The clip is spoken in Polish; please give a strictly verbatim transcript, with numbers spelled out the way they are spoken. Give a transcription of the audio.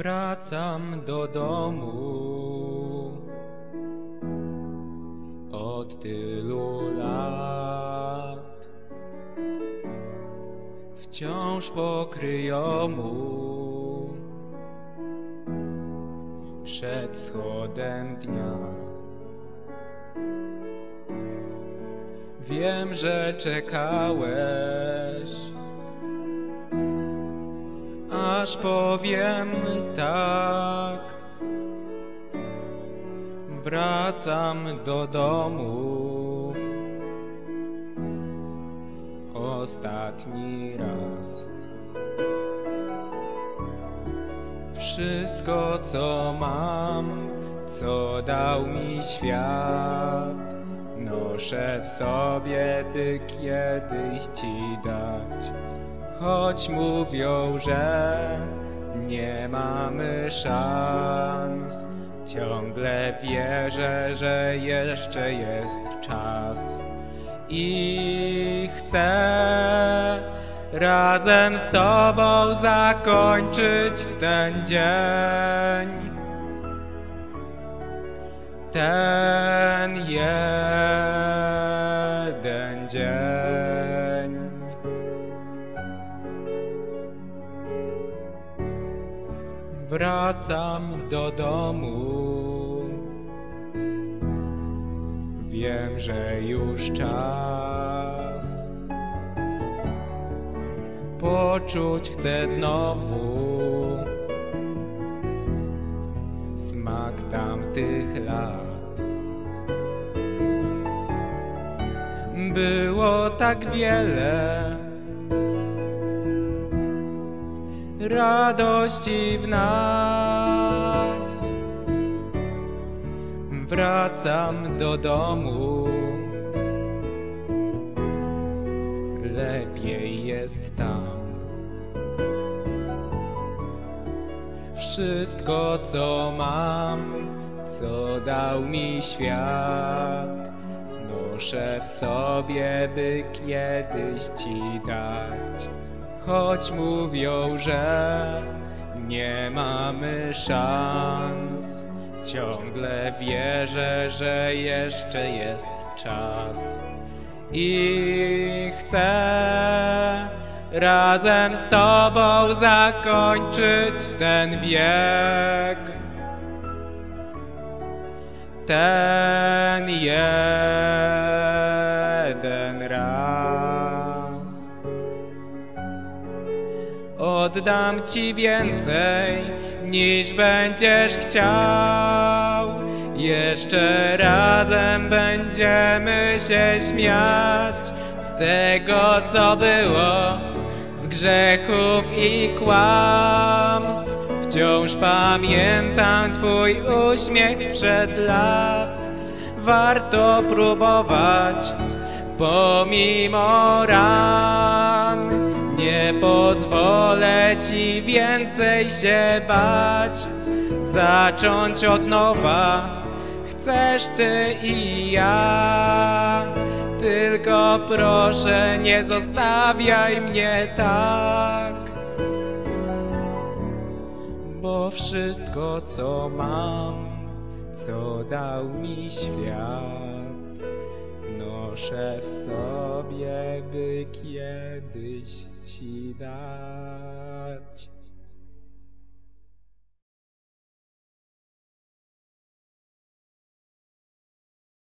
Wracam do domu od tylu lat. Wciąż pokryjomu przed wschodem dnia. Wiem, że czekałeś, aż powiem tak. Wracam do domu ostatni raz. Wszystko, co mam, co dał mi świat, noszę w sobie, by kiedyś ci dać. Choć mówią, że nie mamy szans, ciągle wierzę, że jeszcze jest czas. I chcę razem z tobą zakończyć ten dzień, ten jeden dzień. Wracam do domu, wiem, że już czas. Poczuć chcę znowu smak tamtych lat. Było tak wiele radości w nas. Wracam do domu, lepiej jest tam. Wszystko, co mam, co dał mi świat, noszę w sobie, by kiedyś ci dać. Choć mówią, że nie mamy szans, ciągle wierzę, że jeszcze jest czas. I chcę razem z tobą zakończyć ten bieg, ten jeden raz. Oddam ci więcej, niż będziesz chciał. Jeszcze razem będziemy się śmiać z tego, co było, z grzechów i kłamstw. Wciąż pamiętam twój uśmiech sprzed lat. Warto próbować pomimo ran. Nie pozwolę ci więcej się bać. Zacząć od nowa chcesz ty i ja. Tylko proszę, nie zostawiaj mnie tak, bo wszystko, co mam, co dał mi świat, noszę w sobie, by kiedyś ci dać.